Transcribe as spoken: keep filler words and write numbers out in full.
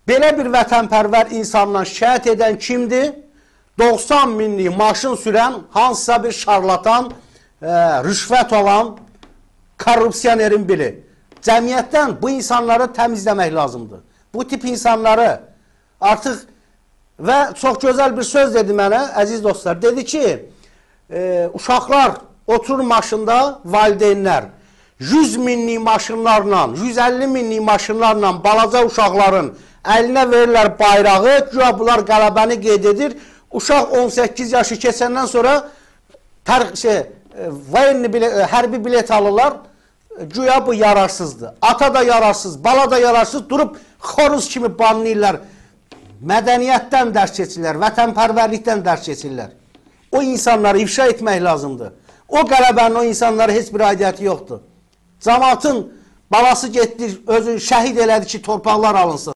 Belə bir vətənpərvər insandan şikayət edən kimdir? doxsan minlik maşın sürən, hansısa bir şarlatan, e, rüşvət olan korrupsiyonerin biri. Cəmiyyətdən bu insanları təmizləmək lazımdır. Bu tip insanları artıq və çox gözəl bir söz dedi mənə, əziz dostlar. Dedi ki, e, uşaqlar oturur maşında, valideynlər yüz minlik maşınlarla, yüz əlli minlik maşınlarla balaca uşaqların əlinə verirlər bayrağı, güya bunlar qələbəni qeyd edir. Uşaq on səkkiz yaşı keçəndən sonra tər, şey, voyenli bilet, hərbi bilet alırlar. Güya bu yararsızdır. Ata da yararsız, bala da yararsız. Durub xoruz kimi banlayırlar. Mədəniyyətdən dərs keçirlər, vətənpərvərlikdən dərs keçirlər. O insanları ifşa etmək lazımdır. O qələbənin o insanlara heç bir aidiyyəti yoxdur. Cəmaatın balası getdi, özünü şəhid elədi ki, torpaqlar alınsın.